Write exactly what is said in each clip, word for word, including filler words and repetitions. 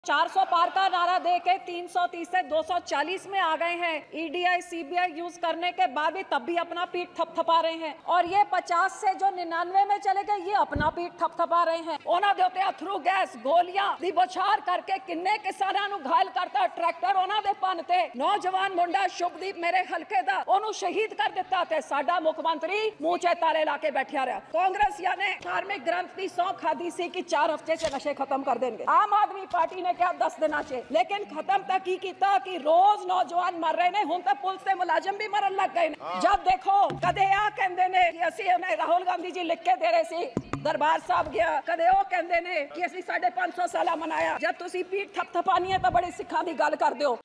चार सौ पार का नारा दे के तीन सौ तीस से दो सौ चालीस में आ गए हैं। ईडीआई सीबीआई यूज करने के बाद भी तब भी अपना पीठ थपथपा रहे हैं और ये पचास से जो निन्यानवे में चले गए ये अपना पीठ थपथपा रहे हैं। ਉਹਨਾਂ ਦੇ ਉੱਤੇ ਅਥਰੂ ਗੈਸ ਗੋਲੀਆਂ ਦੀ ਬੌਛਾਰ ਕਰਕੇ ਕਿੰਨੇ ਕਿਸਾਨਾਂ ਨੂੰ ਘਾਇਲ ਕਰਤਾ। ਟਰੈਕਟਰ ਉਹਨਾਂ ਦੇ ਪੰਨ ਤੇ ਨੌਜਵਾਨ ਮੁੰਡਾ ਸ਼ੁਭਦੀਪ ਮੇਰੇ ਹਲਕੇ ਦਾ ਉਹਨੂੰ ਸ਼ਹੀਦ ਕਰ ਦਿੱਤਾ ਤੇ ਸਾਡਾ ਮੁੱਖ ਮੰਤਰੀ ਮੂੰਹ 'ਚ ਤਾਲੇ ਲਾ ਕੇ ਬੈਠਿਆ ਰਿਹਾ। ਕਾਂਗਰਸ ਨੇ ਧਾਰਮਿਕ ਗ੍ਰੰਥ ਦੀ ਸੌਂ ਖਾਦੀ ਸੀ ਕਿ ਚਾਰ ਹਫ਼ਤੇ 'ਚ ਨਸ਼ੇ ਖਤਮ ਕਰ ਦੇਣਗੇ। ਆਮ ਆਦਮੀ ਪਾਰਟੀ ਨੇ क्या दस दिन चे लेकिन खत्म तक की किया कि रोज नौजवान मर रहे ने। हुण तो पुलिस के मुलाजम भी मरन लग गए। जब देखो कदे आ कहंदे ने कि असी उन्हें राहुल गांधी जी लिख के दे रहे सी दरबार साहब गया, कदे ओ कहंदे ने कि असी साढ़े पांच सौ साल मनाया। जब तुसी पीठ थपथपानी है तो बड़े सिखा की गल कर दो।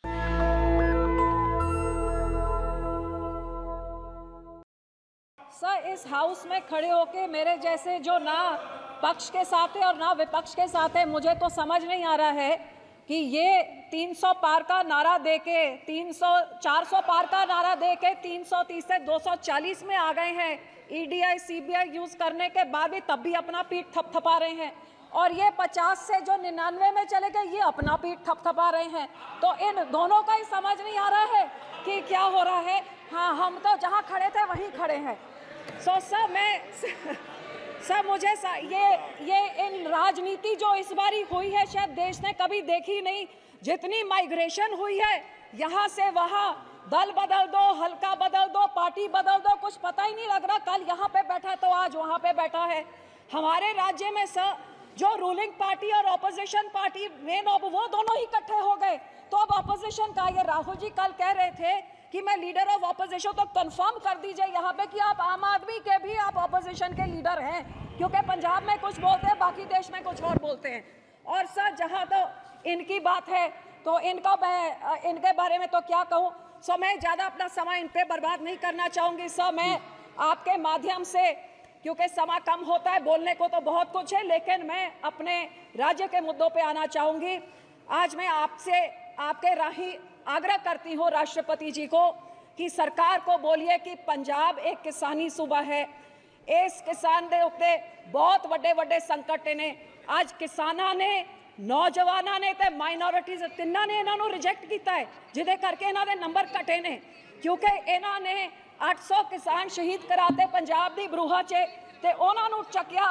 सर इस हाउस में खड़े होके मेरे जैसे जो ना पक्ष के साथ है और ना विपक्ष के साथ है, मुझे तो समझ नहीं आ रहा है कि ये तीन सौ पार का नारा दे के तीन सौ चार सौ पार का नारा दे के तीन सौ तीस से दो सौ चालीस में आ गए हैं। ईडीआई सीबीआई यूज करने के बाद भी तब भी अपना पीठ थपथपा रहे हैं और ये पचास से जो निन्यानवे में चले गए ये अपना पीठ थपथपा रहे हैं। तो इन दोनों का ही समझ नहीं आ रहा है कि क्या हो रहा है। हाँ, हम तो जहाँ खड़े थे वहीं खड़े हैं। सो सर मैं सर मुझे ये ये इन राजनीति जो इस बारी हुई है शायद देश ने कभी देखी नहीं। जितनी माइग्रेशन हुई है यहाँ से वहाँ, दल बदल दो, हल्का बदल दो, पार्टी बदल दो, कुछ पता ही नहीं लग रहा। कल यहाँ पे बैठा तो आज वहाँ पे बैठा है। हमारे राज्य में सर जो रूलिंग पार्टी और ऑपोजिशन पार्टी मेन अब वो दोनों ही इकट्ठे हो गए। तो अब ऑपोजिशन का ये राहुल जी कल कह रहे थे कि मैं लीडर ऑफ ऑपोजिशन, तो कंफर्म कर दीजिए यहाँ पे कि आप आम आदमी के भी आप ऑपोजिशन के लीडर हैं, क्योंकि पंजाब में कुछ बोलते हैं बाकी देश में कुछ और बोलते हैं। और सर जहाँ तो इनकी बात है तो इनका मैं इनके बारे में तो क्या कहूँ। सो मैं ज़्यादा अपना समय इन पर बर्बाद नहीं करना चाहूँगी। सर मैं आपके माध्यम से, क्योंकि समय कम होता है, बोलने को तो बहुत कुछ है, लेकिन मैं अपने राज्य के मुद्दों पर आना चाहूँगी। आज मैं आपसे आपके राही आग्रह करती हूँ राष्ट्रपति जी को कि सरकार को बोलिए कि पंजाब एक किसानी सूबा है। इस किसान दे उत्ते बहुत वड्डे वड्डे संकट ने। आज किसानां ने, नौजवानों ने ते माइनॉरिटीज तिन्हां ने इन्हां नूं रिजेक्ट किया है, जिहदे करके इन्हां दे नंबर घटे ने। क्योंकि इन्हां ने आठ सौ किसान शहीद कराते पंजाब दी बरूहा च ते उन्हां नूं चकिया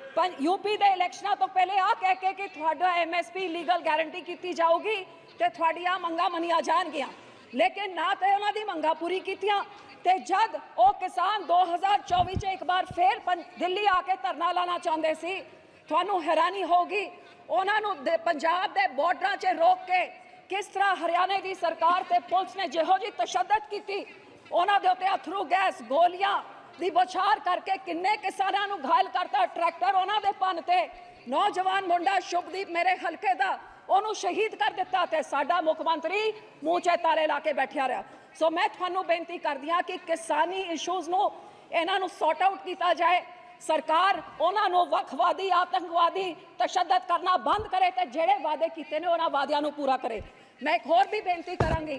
यूपी दे इलैक्शनां तो पहले आ कह के कि तुहाडा M S P legal guarantee की जाऊगी ते तुहाडियां मंगां मनिया जाणगियां, लेकिन ना तो उन्हां दी मंगां पूरी कीतियां। ते जद वो किसान दो हज़ार चौबीस एक बार फिर दिल्ली आके धरना लाना चाहते सी, तुहानूं हैरानी होगी उन्हां नूं पंजाब दे बॉर्डरां च रोक के किस तरह हरियाणे की सरकार ते पुलिस ने जिहो जी तशद्दद की, उन्हां दे उत्ते अथरू गैस गोलियां दी बौछार करके किन्ने किसानां नूं घायल करता। ट्रैक्टर उन्हां दे पंन ते नौजवान मुंडा शुभदीप मेरे हलके दा ਉਹਨੂੰ ਸ਼ਹੀਦ ਕਰ ਦਿੱਤਾ ਤੇ ਸਾਡਾ ਮੁੱਖ ਮੰਤਰੀ ਮੂੰਹ 'ਚ ਤਾਲੇ ਲਾ ਕੇ ਬੈਠਿਆ ਰਿਹਾ। ਸੋ ਮੈਂ ਤੁਹਾਨੂੰ ਬੇਨਤੀ ਕਰਦੀ ਹਾਂ ਕਿ ਕਿਸਾਨੀ ਇਸ਼ੂਜ਼ ਨੂੰ ਇਹਨਾਂ ਨੂੰ ਸੌਟ ਆਊਟ ਕੀਤਾ ਜਾਏ। ਸਰਕਾਰ ਉਹਨਾਂ ਨੂੰ ਵੱਖਵਾਦੀ, ਆਤੰਕਵਾਦੀ, ਤਸ਼ੱਦਦ ਕਰਨਾ ਬੰਦ ਕਰੇ ਤੇ ਜਿਹੜੇ ਵਾਅਦੇ ਕੀਤੇ ਨੇ ਉਹਨਾਂ ਵਾਅਦਿਆਂ ਨੂੰ ਪੂਰਾ ਕਰੇ। ਮੈਂ ਇੱਕ ਹੋਰ ਵੀ ਬੇਨਤੀ ਕਰਾਂਗੀ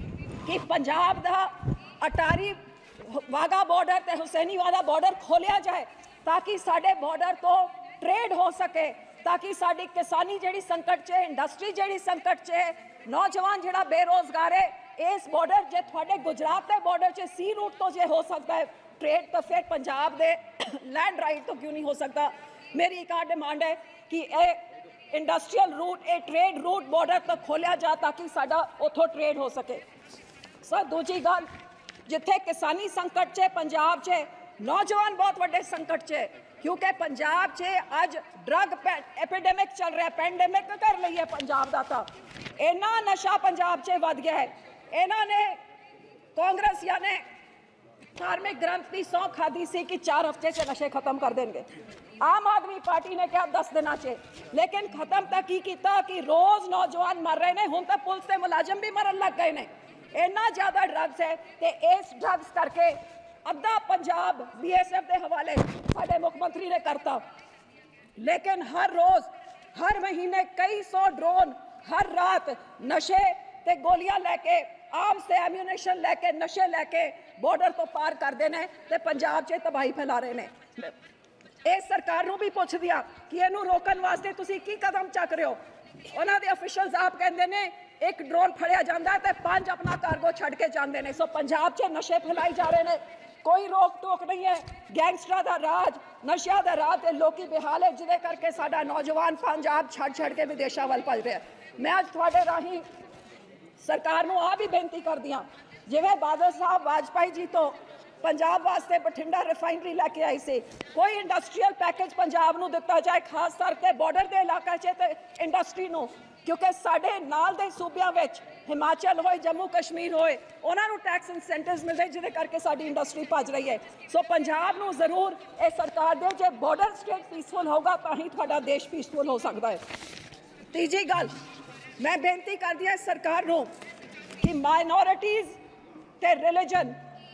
ਕਿ ਪੰਜਾਬ ਦਾ ਅਟਾਰੀ ਵਾਗਾ ਬਾਰਡਰ ਤੇ ਹੁਸੈਨੀਵਾਲਾ ਬਾਰਡਰ ਖੋਲਿਆ ਜਾਏ ਤਾਂ ਕਿ ਸਾਡੇ ਬਾਰਡਰ ਤੋਂ ट्रेड हो सके, ताकि साड़ी किसानी जड़ी संकट च, इंडस्ट्री जड़ी संकट च, नौजवान जड़ा बेरोजगार है, इस बॉर्डर जे थोड़े गुजरात के बॉर्डर च सी रूट तो जे हो सकता है ट्रेड, तो फिर पंजाब दे लैंड राइट तो क्यों नहीं हो सकता। मेरी एक डिमांड है कि a industrial route, a trade route border तक खोलिया जा ताकि साडा उथों ट्रेड हो सके। सर दूजी गल, जिथे किसानी संकट च पंजाब च नौजवान बहुत बड़े संकट च, क्योंकि पंजाब च अज ड्रग एपिडेमिक चल रहा है, पेंडेमिक कर ली है पंजाब का। तो इन्ना नशा पंजाब च वध गया है। इन्होंने कांग्रेस ने धार्मिक ग्रंथ की सौं खादी सी कि चार हफ्ते से नशे खत्म कर देंगे। आम आदमी पार्टी ने क्या दस दिन च, लेकिन खत्म तक की किया कि रोज नौजवान मर रहे हैं। हुण तो पुलिस के मुलाजम भी मरन लग गए ने। इन्ना ज़्यादा ड्रग्स है तो इस ड्रग्स करके अद्धा पंजाब बी एस एफ के हवाले साडे मुख्यमंत्री ने करता। लेकिन हर रोज, हर महीने कई सौ ड्रोन हर रात नशे ते गोलियां लैके, आम से एम्यूनेशन लैके, नशे लैके बॉर्डर तो पार करते हैं ते पंजाब च तबाही फैला रहे हैं। इस सरकार नूं भी पुछ दिया कि इनू रोकन वास्ते तुसीं की कदम चक रहे हो। ਉਹਨਾਂ ਦੇ ਅਫੀਸ਼ੀਅਲਸ ਆਪ ਕਹਿੰਦੇ ਨੇ ਇੱਕ ਡਰੋਨ ਫੜਿਆ ਜਾਂਦਾ ਹੈ ਤੇ ਪੰਜ ਆਪਣਾ ਕਾਰਗੋ ਛੱਡ ਕੇ ਜਾਂਦੇ ਨੇ। ਸੋ ਪੰਜਾਬ 'ਚ ਨਸ਼ੇ ਫੈਲਾਈ ਜਾ ਰਹੇ ਨੇ, ਕੋਈ ਰੋਕ ਟੋਕ ਨਹੀਂ ਹੈ। ਗੈਂਗਸਟਰਾਂ ਦਾ ਰਾਜ, ਨਸ਼ਿਆਂ ਦਾ ਰਾਜ ਤੇ ਲੋਕੀ ਬੇਹਾਲ ਹੈ, ਜਿਹਦੇ ਕਰਕੇ ਸਾਡਾ ਨੌਜਵਾਨ ਪੰਜਾਬ ਛੱਡ ਛੱਡ ਕੇ ਵਿਦੇਸ਼ਾਂ ਵੱਲ ਭੱਜ ਰਿਹਾ। ਮੈਂ ਅੱਜ ਤੁਹਾਡੇ ਰਾਹੀਂ ਸਰਕਾਰ ਨੂੰ ਆ ਵੀ ਬੇਨਤੀ ਕਰਦੀ ਹਾਂ, ਜਿਵੇਂ ਬਾਦਲ ਸਾਹਿਬ ਵਾਜਪਾਈ ਜੀ ਤੋਂ ਪੰਜਾਬ ਵਾਸਤੇ ਬਠਿੰਡਾ ਰਿਫਾਈਨਰੀ ਲੈ ਕੇ ਆਈ ਸੀ, ਕੋਈ ਇੰਡਸਟਰੀਅਲ ਪੈਕੇਜ ਪੰਜਾਬ ਨੂੰ ਦਿੱਤਾ ਜਾਏ, ਖਾਸ ਕਰਕੇ ਬਾਰਡਰ ਦੇ ਇਲਾਕੇ 'ਚ ਤੇ ਇੰਡਸਟਰੀ ਨੂੰ, ਕਿਉਂਕਿ ਸਾਡੇ ਨਾਲ ਦੇ ਸੂਬਿਆਂ ਵਿੱਚ ਹਿਮਾਚਲ ਹੋਏ, ਜੰਮੂ ਕਸ਼ਮੀਰ ਹੋਏ, ਉਹਨਾਂ ਨੂੰ ਟੈਕਸ ਇਨਸੈਂਟਿਵਸ ਮਿਲਦੇ, ਜਿਹਦੇ ਕਰਕੇ ਸਾਡੀ ਇੰਡਸਟਰੀ ਭੱਜ ਰਹੀ ਹੈ। ਸੋ ਪੰਜਾਬ ਨੂੰ ਜ਼ਰੂਰ ਇਹ ਸਰਕਾਰ ਦੇ, ਜੇ ਬਾਰਡਰ ਸਟੇਟ ਪੀਸਫੁਲ ਹੋਗਾ ਤਾਂ ਹੀ ਤੁਹਾਡਾ ਦੇਸ਼ ਪੀਸਫੁਲ ਹੋ ਸਕਦਾ ਹੈ। ਤੀਜੀ ਗੱਲ ਮੈਂ ਬੇਨਤੀ ਕਰਦੀ ਹਾਂ ਸਰਕਾਰ ਨੂੰ ਕਿ ਮਾਈਨੋਰਿਟੀਜ਼ ਤੇ ਰਿਲੀਜਨ,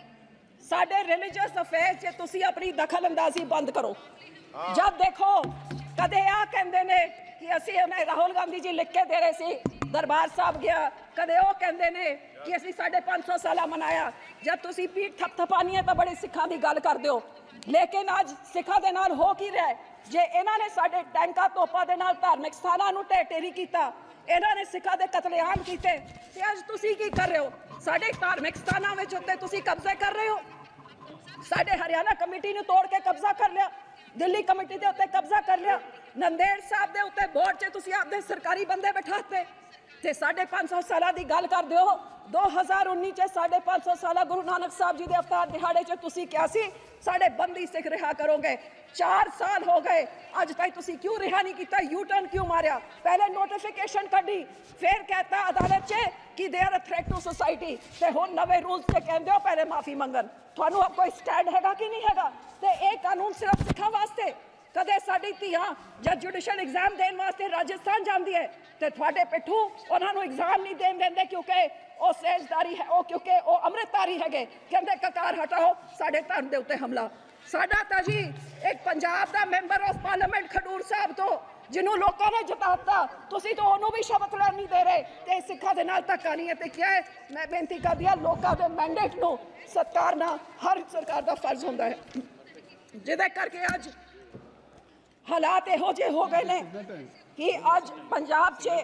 ਸਾਡੇ ਰਿਲੀਜੀਅਸ ਅਫੇਅਰ 'ਚ ਤੁਸੀਂ ਆਪਣੀ ਦਖਲ ਅੰਦਾਜ਼ੀ ਬੰਦ ਕਰੋ। ਜਦ ਦੇਖੋ ਕਦੇ ਆ ਕਹਿੰਦੇ ਨੇ ਕਿ ਅਸੀਂ ਉਹਨੇ ਰਾਹੁਲ ਗਾਂਧੀ ਜੀ ਲਿਖ ਕੇ ਦੇ ਰਹੇ ਸੀ, ਦਰਬਾਰ ਸਾਹਿਬ ਗਿਆ, ਕਦੇ ਉਹ ਕਹਿੰਦੇ ਨੇ ਕਿ ਅਸੀਂ ਸਾਢੇ ਪੰਜ ਸੌ ਸਾਲਾ ਮਨਾਇਆ। ਜਦ ਤੁਸੀਂ ਪੀਠ ਥਪਥਪਾਣੀ ਹੈ ਤਾਂ ਬੜੇ ਸਿੱਖਾਂ ਦੀ ਗੱਲ ਕਰਦੇ ਹੋ, ਲੇਕਿਨ ਅੱਜ ਸਿੱਖਾਂ ਦੇ ਨਾਲ ਹੋ ਕੀ ਰਿਹਾ? ਜੇ ਇਹਨਾਂ ਨੇ ਸਾਡੇ ਟੈਂਕਾਂ ਤੋਪਾਂ ਦੇ ਨਾਲ ਧਾਰਮਿਕ ਸਥਾਨਾਂ ਨੂੰ ਢਹਿ ਢੇਰੀ ਕੀਤਾ, ਇਹਨਾਂ ਨੇ ਸਿੱਖਾਂ ਦੇ ਕਤਲੇਆਮ ਕੀਤੇ, ਤੇ ਅੱਜ ਤੁਸੀਂ ਕੀ ਕਰ ਰਹੇ ਹੋ? ਸਾਡੇ ਧਾਰਮਿਕ ਸਥਾਨਾਂ ਵਿੱਚ ਉੱਤੇ ਤੁਸੀਂ ਕਬਜ਼ਾ ਕਰ ਰਹੇ ਹੋ। ਸਾਡੇ ਹਰਿਆਣਾ ਕਮੇਟੀ ਨੂੰ ਤੋੜ ਕੇ ਕਬਜ਼ਾ ਕਰ ਲਿਆ, ਦਿੱਲੀ ਕਮੇਟੀ ਦੇ ਉੱਤੇ ਕਬਜ਼ਾ ਕਰ ਲਿਆ, ਨੰਦੇੜ ਸਾਹਿਬ ਦੇ ਉੱਤੇ ਬੋਰਡ 'ਚ ਤੁਸੀਂ ਆਪਦੇ ਸਰਕਾਰੀ ਬੰਦੇ ਬਿਠਾਤੇ, ਤੇ ਸਾਢੇ ਪੰਜ ਸੌ ਸਾਲਾਂ ਦੀ ਗੱਲ ਕਰਦੇ ਹੋ। ਦੋ ਹਜ਼ਾਰ ਉੱਨੀ 'ਚ ਸਾਢੇ ਪੰਜ ਸੌ ਸਾਲਾ ਗੁਰੂ ਨਾਨਕ ਸਾਹਿਬ ਜੀ ਦੇ ਅਵਤਾਰ ਦਿਹਾੜੇ 'ਚ ਤੁਸੀਂ ਕਿਹਾ ਸੀ ਸਾਡੇ ਬੰਦੀ ਸਿੱਖ ਰਿਹਾ ਕਰੋਗੇ। ਚਾਰ ਸਾਲ ਹੋ ਗਏ, ਅੱਜ ਤੱਕ ਤੁਸੀਂ ਕਿਉਂ ਰਿਹਾ ਨਹੀਂ ਕੀਤਾ? ਯੂ ਟਰਨ ਕਿਉਂ ਮਾਰਿਆ? ਪਹਿਲੇ ਨੋਟੀਫਿਕੇਸ਼ਨ ਕੱਢੀ, ਫਿਰ कहता ਅਦਾਲਤ 'ਚ ਕਿ they are a threat to society, ਤੇ ਹੁਣ ਨਵੇਂ ਰੂਲਸ 'ਤੇ ਕਹਿੰਦੇ ਹੋ ਪਹਿਲੇ ਮਾਫੀ ਮੰਗਣ। ਤੁਹਾਨੂੰ ਆਪ ਕੋਈ ਸਟੈਂਡ ਹੈਗਾ ਕਿ ਨਹੀਂ ਹੈਗਾ? ਤੇ ਇਹ ਕਾਨੂੰਨ ਸਿਰਫ ਸਿੱਖਾਂ ਵਾਸਤੇ। ਕਦੇ ਸਾਡੀ ਧੀਆਂ ਜਦ ਜੁਡੀਸ਼ੀਅਲ ਐਗਜ਼ਾਮ ਦੇਣ ਵਾਸਤੇ ਰਾਜਸਥਾਨ ਜਾਂਦੀ ਹੈ ਤੇ ਤੁਹਾਡੇ ਪਿੱਠੂ ਉਹਨਾਂ ਨੂੰ ਐਗਜ਼ਾਮ ਨਹੀਂ ਦੇਣ ਦਿੰਦੇ, ਕਿਉਂਕਿ ਉਹ ਸੇਜਦਾਰੀ ਹੈ, ਉਹ ਕਿਉਂਕਿ ਉਹ ਅੰਮ੍ਰਿਤਧਾਰੀ ਹੈਗੇ, ਕਹਿੰਦੇ ਕਕਾਰ ਹਟਾਓ, ਸਾਡੇ ਧਰਮ ਦੇ ਉੱਤੇ ਹਮਲਾ। ਸਾਡਾ ਤਾਂ ਜੀ ਇੱਕ ਪੰਜਾਬ ਦਾ member of parliament Khadoor Sahib ਤੋਂ, ਜਿਹਨੂੰ ਲੋਕਾਂ ਨੇ ਜਿਤਾਤਾ, ਤੁਸੀਂ ਤਾਂ ਉਹਨੂੰ ਵੀ ਸ਼ਬਦ ਲੈਣ ਨਹੀਂ ਦੇ ਰਹੇ, ਤੇ ਸਿੱਖਾਂ ਦੇ ਨਾਲ ਧੱਕਾ ਨਹੀਂ ਹੈ। ਤੇ ਕੀ ਹੈ, ਮੈਂ ਬੇਨਤੀ ਕਰਦੀ ਹਾਂ, ਲੋਕਾਂ ਦੇ ਮੈਂਡੇਟ ਨੂੰ ਸਤਿਕਾਰਨਾ ਹਰ ਸਰਕਾਰ ਦਾ ਫਰਜ਼ ਹੁੰਦਾ ਹੈ, ਜਿਹਦੇ ਕਰਕੇ ਅੱਜ ਹਾਲਾਤ ਇਹੋ ਜਿਹੇ ਹੋ ਗਏ ਨੇ ਕਿ ਅੱਜ ਪੰਜਾਬ 'ਚ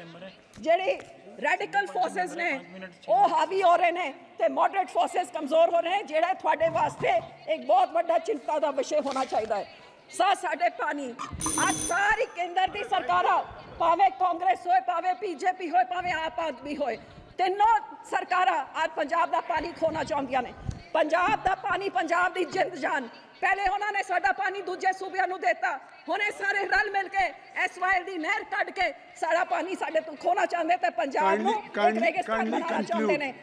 ਜਿਹੜੀ ਰੈਡੀਕਲ ਫੋਰਸਿਸ ਨੇ ਉਹ ਹਾਵੀ ਹੋ ਰਹੇ ਨੇ ਤੇ ਮੋਡਰੇਟ ਫੋਰਸਿਸ ਕਮਜ਼ੋਰ ਹੋ ਰਹੇ ਨੇ, ਜਿਹੜਾ ਤੁਹਾਡੇ ਵਾਸਤੇ ਇੱਕ ਬਹੁਤ ਵੱਡਾ ਚਿੰਤਾ ਦਾ ਵਿਸ਼ੇ ਹੋਣਾ ਚਾਹੀਦਾ ਹੈ। ਸਾ ਸਾਡੇ ਪਾਣੀ ਅੱਜ ਸਾਰੀ ਕੇਂਦਰ ਦੀ ਸਰਕਾਰਾਂ, ਭਾਵੇਂ ਕਾਂਗਰਸ ਹੋਏ, ਭਾਵੇਂ ਬੀਜੇਪੀ ਹੋਏ, ਭਾਵੇਂ ਆਪ ਆਦਮੀ ਹੋਏ, ਤਿੰਨੋਂ ਸਰਕਾਰਾਂ ਅੱਜ ਪੰਜਾਬ ਦਾ ਪਾਣੀ ਖੋਣਾ ਚਾਹੁੰਦੀਆਂ ਨੇ। ਪੰਜਾਬ ਦਾ ਪਾਣੀ ਪੰਜਾਬ ਦੀ ਜਿੰਦ ਜਾਨ। ਪਹਿਲੇ ਉਹਨਾਂ ਨੇ ਸਾਡਾ ਪਾਣੀ ਦੂਜੇ ਸੂਬਿਆਂ ਨੂੰ ਦਿੱਤਾ, ਹੁਣ ਇਹ ਸਾਰੇ ਰਲ ਮਿਲ ਕੇ ਐਸ ਵਾਈ ਐਲ ਦੀ ਨਹਿਰ ਕੱਢ ਕੇ ਸਾਡਾ ਪਾਣੀ ਸਾਡੇ ਤੋਂ ਖੋਣਾ ਚਾਹੁੰਦੇ ਤੇ ਪੰਜਾਬ ਨੂੰ ਇੱਕ ਰੇਗਿਸਤਾਨ ਬਣਾਉਣਾ ਚਾਹੁੰਦੇ ਨੇ।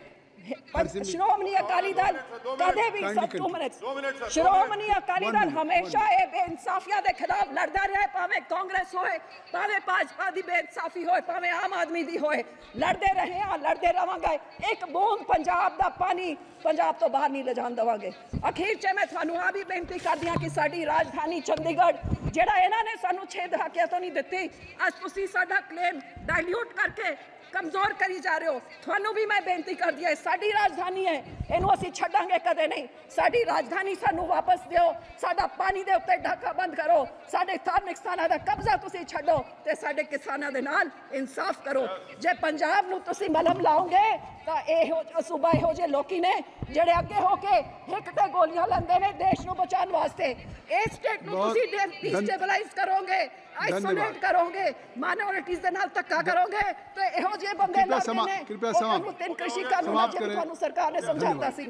ਸ਼੍ਰੋਮਣੀ ਅਕਾਲੀ ਦਲ ਕਦੇ ਵੀ ਟੂ ਮਿੰਟਸ ਸ਼੍ਰੋਮਣੀ ਅਕਾਲੀ ਦਲ ਹਮੇਸ਼ਾ ਇਹ ਬੇਇਨਸਾਫੀਆਂ ਦੇ ਖਿਲਾਫ ਲੜਦਾ ਰਿਹਾ, ਭਾਵੇਂ ਕਾਂਗਰਸ ਹੋਏ, ਭਾਵੇਂ ਭਾਜਪਾ ਦੀ ਬੇਇਨਸਾਫੀ ਹੋਏ, ਭਾਵੇਂ ਆਮ ਆਦਮੀ ਦੀ ਹੋਏ, ਲੜਦੇ ਰਹੇ ਹਾਂ, ਲੜਦੇ ਰਵਾਂਗੇ। ਇੱਕ ਬੂੰਦ ਪੰਜਾਬ ਦਾ ਪਾਣੀ ਪੰਜਾਬ ਤੋਂ ਬਾਹਰ ਨਹੀਂ ਲਿਜਾਣ ਦੇਵਾਂਗੇ। ਅਖੀਰ 'ਚ ਮੈਂ ਤੁਹਾਨੂੰ ਆ ਵੀ ਬੇਨਤੀ ਕਰਦੀ ਹਾਂ ਕਿ ਸਾਡੀ ਰਾਜਧਾਨੀ ਚੰਡੀਗੜ੍ਹ, ਜਿਹੜਾ ਇਹਨਾਂ ਨੇ ਸਾਨੂੰ ਛੇ ਦਹਾਕਿਆਂ ਤੋਂ ਨਹੀਂ ਦਿੱਤੀ, ਅੱਜ ਤੁਸੀਂ ਸਾਡਾ ਕਲੇਮ ਡਾਇਲਿਊਟ ਕਰਕੇ ਕਮਜ਼ੋਰ ਕਰੀ ਜਾ ਰਹੇ ਹੋ। ਤੁਹਾਨੂੰ ਵੀ ਮੈਂ ਬੇਨਤੀ ਕਰਦੀ ਹਾਂ, ਸਾਡੀ ਰਾਜਧਾਨੀ ਹੈ, ਇਹਨੂੰ ਅਸੀਂ ਛੱਡਾਂਗੇ ਕਦੇ ਨਹੀਂ। ਸਾਡੀ ਰਾਜਧਾਨੀ ਸਾਨੂੰ ਵਾਪਸ ਦਿਓ, ਸਾਡਾ ਪਾਣੀ ਦੇ ਉੱਤੇ ਢਾਕਾ ਬੰਦ ਕਰੋ, ਸਾਡੇ ਧਾਰਮਿਕ ਸਥਾਨਾਂ ਦਾ ਕਬਜ਼ਾ ਤੁਸੀਂ ਛੱਡੋ ਤੇ ਸਾਡੇ ਕਿਸਾਨਾਂ ਦੇ ਨਾਲ ਇਨਸਾਫ ਕਰੋ। ਜੇ ਪੰਜਾਬ ਨੂੰ ਤੁਸੀਂ ਮਲਮ ਲਾਓਗੇ ਤਾਂ ਇਹੋ ਜਿਹਾ ਸੂਬਾ, ਇਹੋ ਜਿਹੇ ਲੋਕੀ ਨੇ ਜਿਹੜੇ ਅੱਗੇ ਹੋ ਕੇ ਹਿੱਕ ਤੇ ਗੋਲੀਆਂ ਲੈਂਦੇ ਨੇ ਦੇਸ਼ ਨੂੰ ਬਚਾਉਣ ਵਾਸਤੇ। ਇਸ ਸਟੇਟ ਨੂੰ ਤੁਸੀਂ ਡਿਸਟੇਬਲਾਈਜ਼ ਕਰੋਗੇ, ਆਈਸੋਲੇਟ ਕਰੋਗੇ, ਮਾਈਨੋਰਿਟੀਜ਼ ਦੇ ਨਾਲ ਧੱਕਾ ਕਰੋਗੇ ਤੇ ਇਹੋ ਜਿਹੇ ਬੰਦੇ ਲੱਗਦੇ ਨੇ। ਤੁਹਾਨੂੰ ਤਿੰਨ ਕ੍ਰਿਸ਼ੀ ਕਾਨੂੰਨ ਜਿਹੜੇ ਤੁਹਾਨੂੰ ਸਰਕਾਰ ਨੇ ਸਮਝਾਤਾ ਸੀ।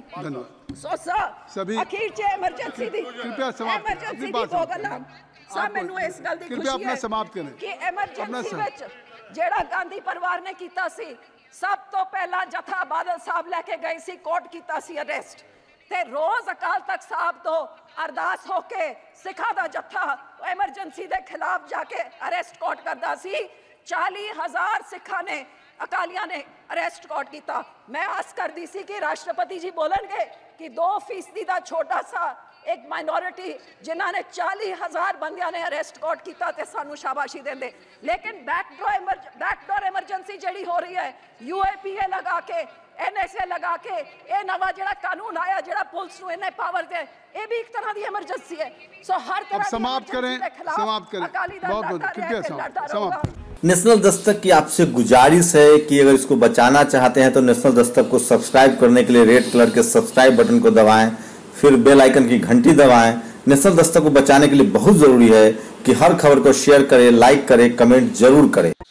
ਸੋ ਸਰ ਅਖੀਰ 'ਚ ਐਮਰਜੈਂਸੀ ਦੀ ਐਮਰਜੈਂਸੀ ਦੀ ਦੋ ਗੱਲਾਂ ਸਰ, ਮੈਨੂੰ ਇਸ ਗੱਲ ਦੀ ਖੁਸ਼ੀ ਹੈ ਕਿ ਐਮਰਜੈਂਸੀ ਵਿੱਚ ਜਿਹੜਾ ਗਾਂਧੀ ਪਰਿਵਾਰ ਨੇ ਕੀਤਾ ਸੀ, ਸਭ ਤੋਂ ਪਹਿਲਾਂ ਜਥਾ ਬਾਦਲ ਸਾਹਿਬ ਲੈ ਕੇ ਗਏ ਸੀ, ਕੋਰਟ ਕੀਤਾ ਸੀ ਅਰੈਸਟ, ਤੇ ਰੋਜ਼ ਅਕਾਲ ਤਖਤ ਸਾਹਿਬ ਤੋਂ ਅਰਦਾਸ ਹੋ ਕੇ ਸਿੱਖਾਂ ਦਾ ਜਥਾ ਐਮਰਜੈਂਸੀ ਦੇ ਖਿਲਾਫ ਜਾ ਕੇ ਅਰੈਸਟ ਕੋਰਟ ਕਰਦਾ ਸੀ। ਚਾਲੀ ਹਜ਼ਾਰ ਸਿੱਖਾਂ ਨੇ, ਅਕਾਲੀਆਂ ਨੇ ਅਰੈਸਟ ਕੋਰਟ ਕੀਤਾ। ਮੈਂ ਆਸ ਕਰਦੀ ਸੀ ਕਿ ਰਾਸ਼ਟਰਪਤੀ ਜੀ ਬੋਲਣਗੇ ਕਿ ਦੋ ਫੀਸਦੀ ਦਾ ਛੋਟਾ ਸਾ ਇੱਕ ਮਾਈਨੋਰਿਟੀ ਜਿਨ੍ਹਾਂ ਨੇ ਚਾਲੀ ਹਜ਼ਾਰ ਬੰਦਿਆਂ ਨੇ ਅਰੈਸਟ ਕੋਰਟ ਕੀਤਾ ਤੇ ਸਾਨੂੰ ਸ਼ਾਬਾਸ਼ੀ ਦਿੰਦੇ। ਲੇਕਿਨ ਬੈਕਡੋਰ ਬੈਕਡੋਰ ਐਮਰਜੈਂਸੀ ਜਿਹੜੀ ਹੋ ਰਹੀ ਹੈ, ਯੂ ਏ ਪੀ ਏ ਲਗਾ ਕੇ, एन एस ए लगा के, ये नवा जो कानून आया जो पुलिस को इन्ने पावर दे, ये भी एक तरह की एमरजेंसी है। सो हर तरह समाप्त करें, समाप्त करें, बहुत बहुत कृपया समाप्त। नेशनल दस्तक की आपसे गुजारिश है कि अगर इसको बचाना चाहते हैं तो नेशनल दस्तक को सब्सक्राइब करने के लिए रेड कलर के सब्सक्राइब बटन को दबाएं, फिर बेल आइकन की घंटी दबाएं। नेशनल दस्तक को बचाने के लिए बहुत जरूरी है कि हर खबर को शेयर करें, लाइक करें, कमेंट जरूर करें।